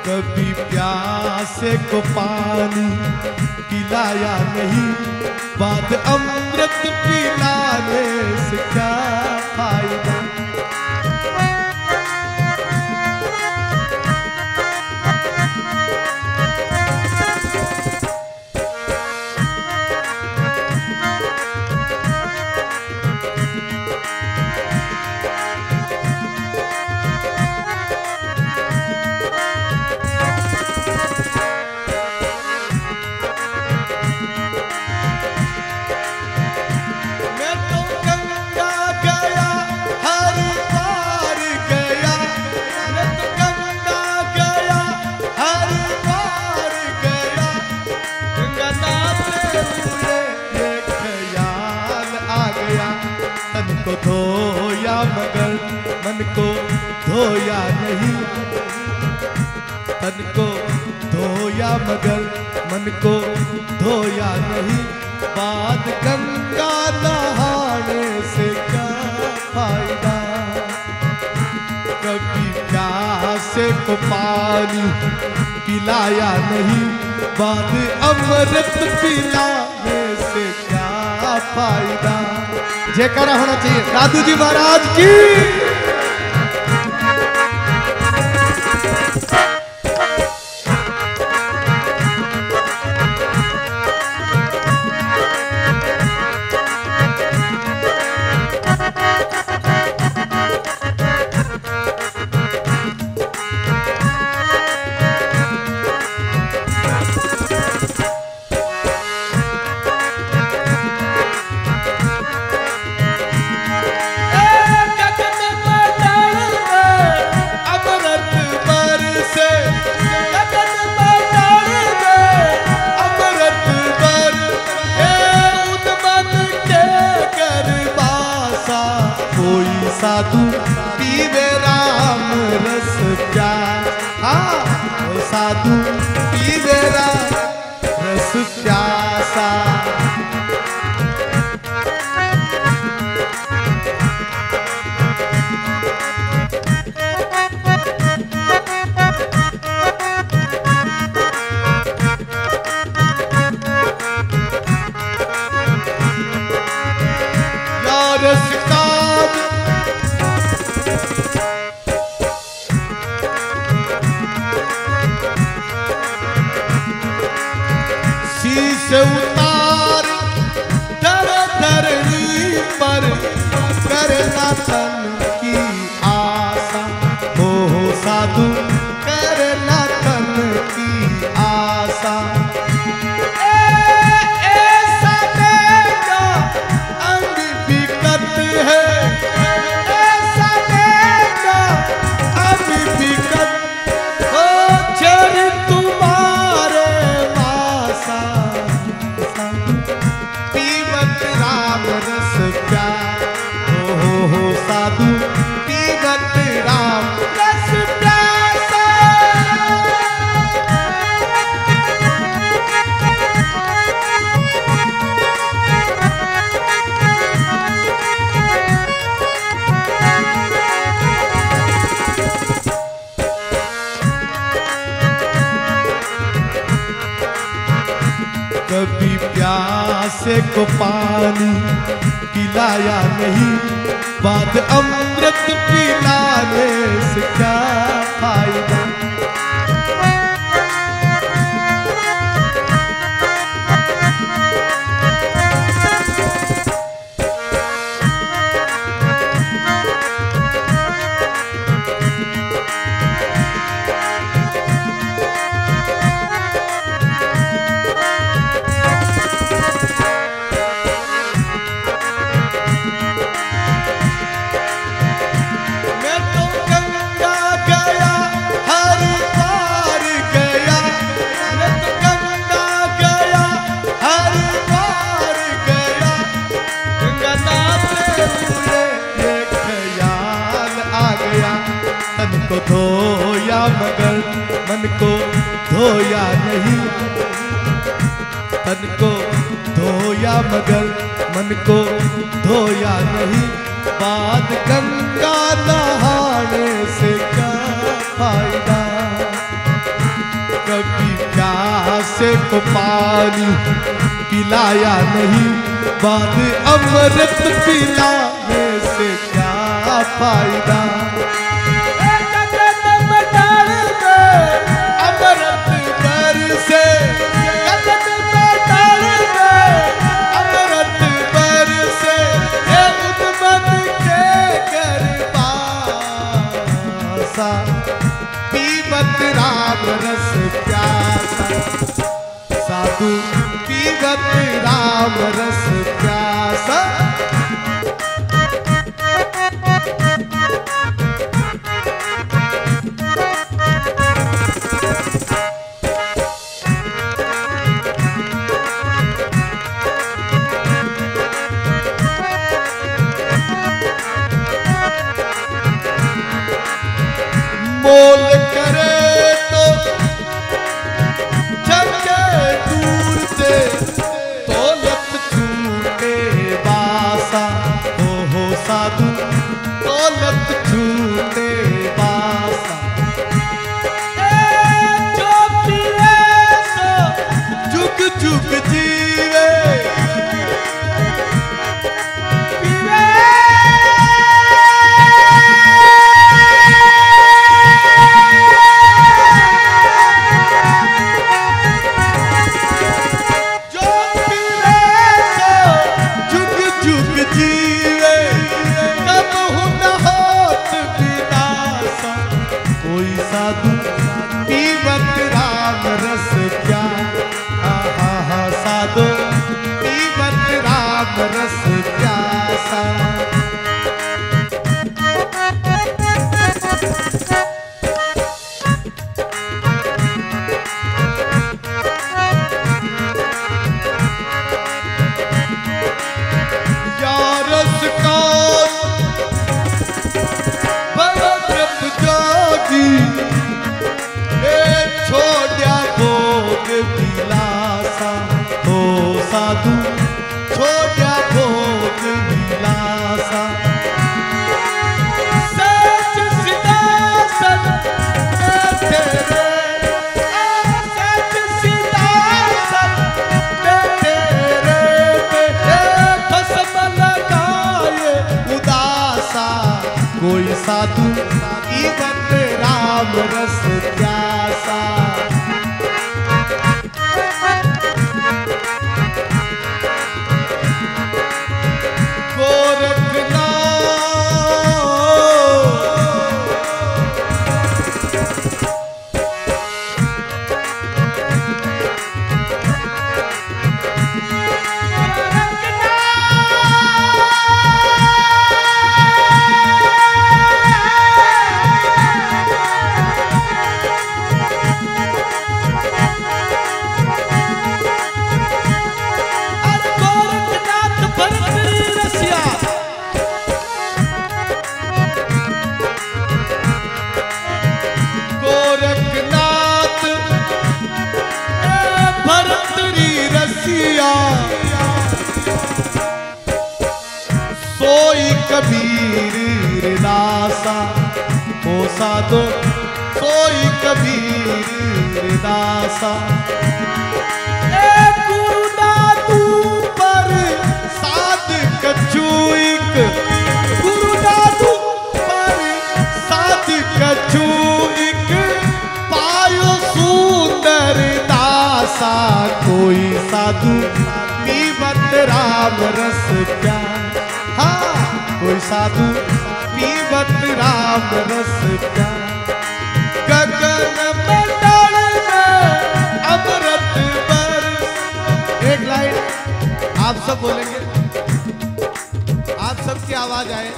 कभी प्यासे को पानी पिलाया नहीं, बाद अमृत पिलाने से क्या फायदा। को धोया मगर मन को धोया नहीं, तन को धोया मगर मन को धोया नहीं, बाद गंगा नहाने से क्या फायदा। कभी प्यासे को पानी पिलाया नहीं, बाद अमृत पिलाने से क्या फायदा। जयकारा होना चाहिए दादू जी महाराज की। साधु पीवे राम रस प्यार, हाँ साधु पीवे राम रस प्यासा। से उतार धर धरनी पर करना तन की आशा, हो साधु करना तन की आशा। ऐसा मेरा अंग बिकत है, ऐसा मेरा अंग बिकत हो, चर तुम्हारे मासा। पीवत राम रस प्यार, हो साधु पीवत राम रस प्यासा। कभी प्यासे को पानी पिलाया नहीं, बाद अमृत पिलाने से क्या फायदा। को धोया मगर मन को धोया नहीं, तन को धोया मगर मन को धोया नहीं, बाद गंगा नहाने से क्या फायदा। कभी प्यासे को पानी पिलाया नहीं, बाद अमृत पिलाने से क्या फायदा। अमृत बरसे गगन में डाल दे, अमृत बरसे उन्मन के गर्भासा, पीवत राम रस प्यासा, साधु पीवत राम रस प्यासा। मोल करे तो जगे दूर से, दौलत छूटे बासा, हो साधु दौलत छूटे बासा। जो पिए सो जुग जुग जीवे, साधु पीवत राम रस प्यासा, साधु पीवत राम रस प्यासा। या रस का छोड़ा भोग विलासा, हो साधु छोड़ा भोग विलासा। सच सिद्धासन तेरे, सच सिद्धासन तेरे, भस्म लगाए उदासा, कोई साधु पीवत राम रस प्यासा। सोई कबीर दासा, हो साधो सोई कबीर दासा। गुरु दादू पर साध कछुइक, गुरु दादू पर साध कछुइक, पायो सुंदर दासा, कोई साधु पीवत राम रस प्यासा। हाँ, कोई साधु पीवत राम रस प्यासा। गगन मंडल में अमृत बरस। एक लाइन आप सब बोलेंगे, आप सबकी आवाज आए।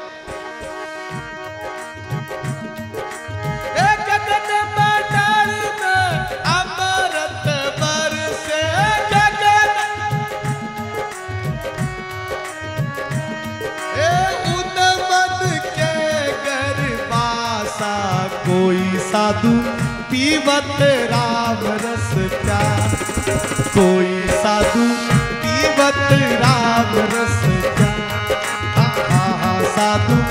गगन मंडल में अमृत बरसे, गगन उन्मन के गर्भासा, कोई साधु पीवत राम रस प्यासा, कोई साधु पीवत राम रस प्यासा। साधु